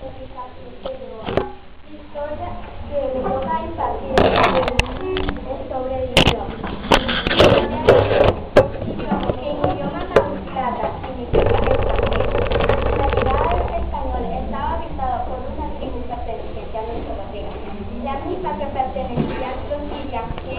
Historia que me toca impartir es sobre el idioma. En idioma plata significa extranjero. La llegada del español estaba habitado por una tribu perteneciente a los europeos, la misma que pertenecía a los sirias, que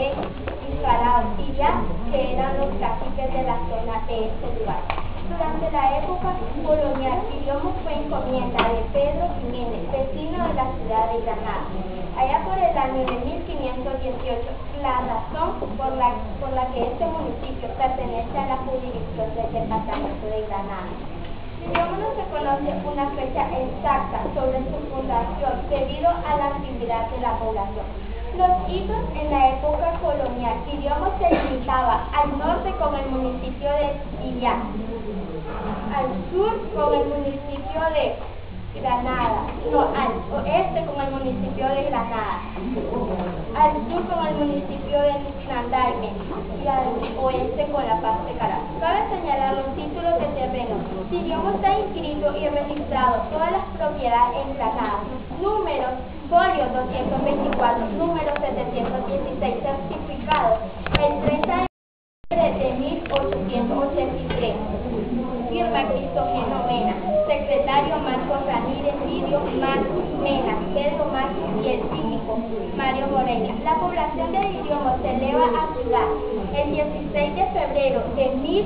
eran los caciques de la zona de este lugar. Durante la época colonial, Guillermo fue encomienda de Pedro Jiménez, vecino de la ciudad de Granada. Allá por el año de 1518, la razón por la que este municipio pertenece a la jurisdicción del departamento de Granada. Guillermo no se conoce una fecha exacta sobre su fundación debido a la actividad de la población. Los hitos en la época colonial, Guillermo se limitaba al norte con el municipio de Iriá, al sur con el municipio de Granada, al oeste con el municipio de Granada, al sur con el municipio de Nandaime y al oeste con la Paz de Caracas. Cabe señalar los títulos de terreno. Guillermo está inscrito y registrado todas las propiedades en Granada. Números, folio 224, número 716, certificado el 30 de 1883. Firma Cristógeno Mena. Secretario Marcos Ramírez, Lidio Mena, Pedro Marcos y el síndico Mario Moreira. La población de Guillermo se eleva a ciudad el 16 de febrero de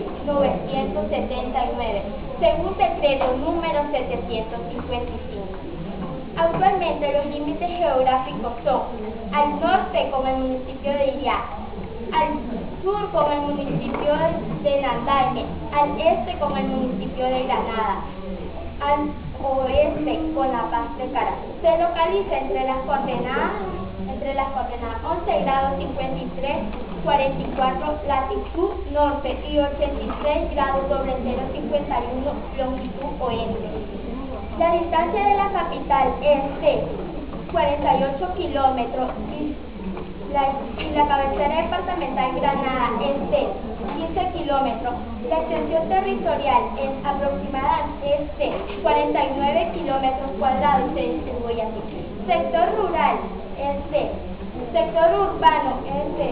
1979, según decreto número 755. Actualmente los límites geográficos son: al norte con el municipio de Iriá, al sur con el municipio de Nandaime, al este con el municipio de Granada, al oeste con la Paz de Caracas. Se localiza entre las coordenadas 11 grados 53, 44 latitud norte y 83 grados sobre 051 longitud oeste. La distancia de la capital es de 48 kilómetros y la cabecera departamental Granada es de 15 kilómetros. La extensión territorial es aproximada de 49 kilómetros cuadrados y se distribuye así. Sector rural sector urbano es de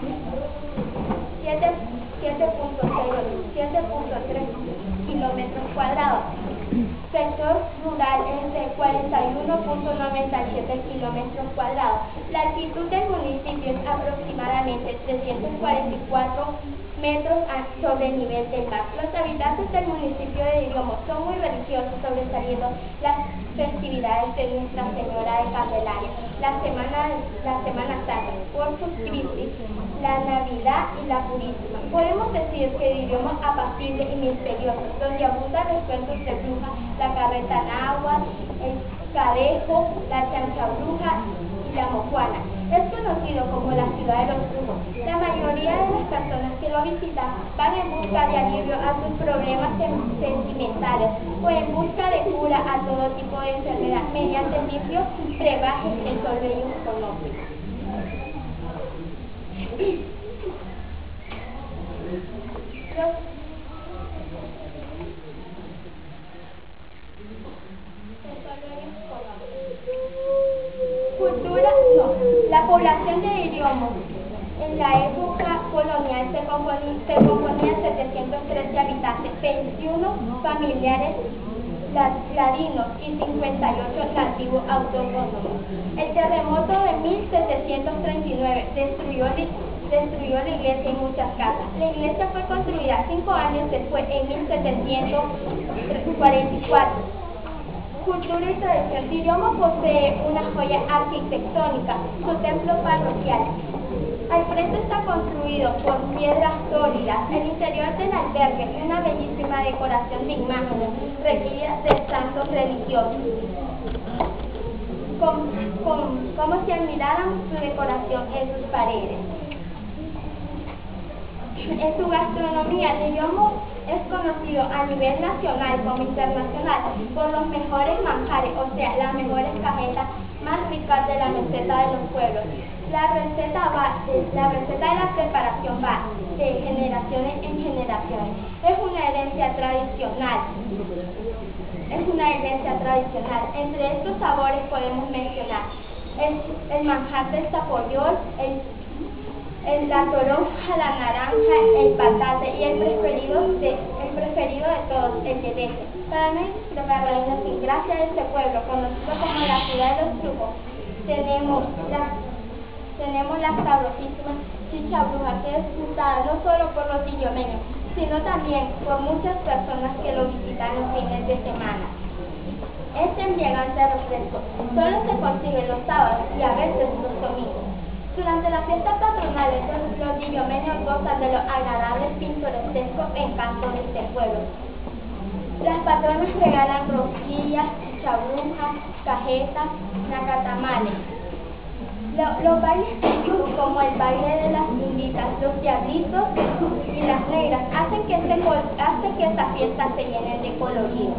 7.3 kilómetros cuadrados. Sector rural es de 41.97 kilómetros cuadrados. La altitud del municipio es aproximadamente 344 metros sobre el nivel del mar. Los habitantes del municipio de Guillermo son muy religiosos, sobresaliendo las festividades de Nuestra Señora de Candelaria, la Semana Santa, Corpus Christi, la Navidad y la Purísima. Podemos decir que Guillermo apacible y misterioso, donde abundan los cuentos de brujas, la carreta náhuatl, el cadejo, la chanchabruja y la mojuana. Es conocido como la ciudad de los brujos. La mayoría de las personas que lo visitan van en busca de alivio a sus problemas sentimentales o en busca de cura a todo tipo de enfermedad mediante limpios brebajes que solo ellos conocen. La población de Guillermo en la época colonial se componía de 713 habitantes, 21 familiares ladinos y 58 nativos autóctonos. El terremoto de 1739 destruyó la iglesia y muchas casas. La iglesia fue construida 5 años después, en 1744. Cultura y tradición. Guillermo posee una joya arquitectónica, su templo parroquial. Al frente está construido por piedras sólidas. El interior del albergue es una bellísima decoración de imágenes requeridas de santos religiosos. Como si admiraran su decoración en sus paredes. En su gastronomía, Guillermo es conocido a nivel nacional como internacional por los mejores manjares, o sea, las mejores cajetas más ricas de la receta de los pueblos. La receta de la preparación va de generaciones en generaciones. Es una herencia tradicional. es una herencia tradicional. Entre estos sabores podemos mencionar el manjar del zapoyol, la toronja, la naranja, el patate y el preferido de todos, el de Para nuestra reina sin gracia de este pueblo, conocido como la ciudad de los trucos, tenemos la sabrosísima chicha bruja, que es disfrutada no solo por los tillomeños, sino también por muchas personas que lo visitan los fines de semana. Este embriagante refresco solo se consigue los sábados y a veces los domingos. Durante las fiestas patronales, los tillomeños gozan de los agradables pintorescos encantos de este pueblo. Las patronas regalan rosquillas, chichabrujas, cajetas, nacatamales. Los bailes típicos, como el baile de las minguitas, los diablitos y las negras, hacen que estas fiestas se llenen de colorido.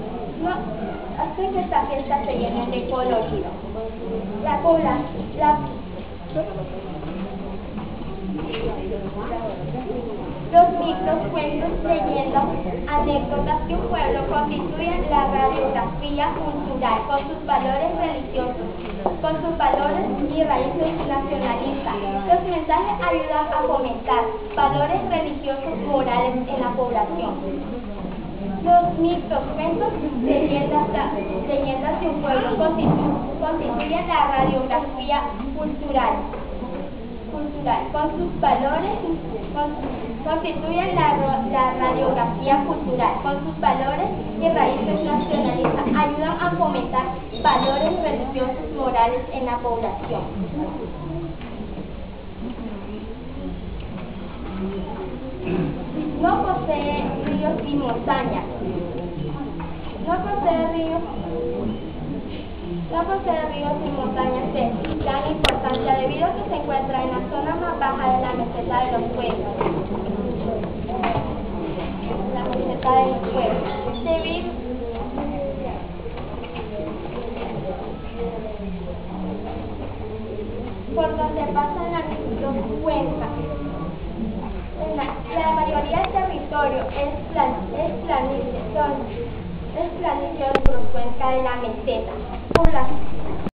Los mitos, cuentos, leyendas, anécdotas de un pueblo constituyen la radiografía cultural con sus valores religiosos, con sus valores y raíces nacionalistas. Los mensajes ayudan a fomentar valores religiosos morales en la población. Los mitos, cuentos, leyendas de un pueblo constituyen la radiografía cultural. Con sus valores y raíces nacionalistas ayudan a fomentar valores religiosos morales en la población. No posee ríos y montañas. No posee ríos y montañas de gran importancia debido a que se encuentra en la zona más baja de la meseta de los pueblos. Por donde pasan los cuencas. La mayoría del territorio es planicie, cuenca de la meseta.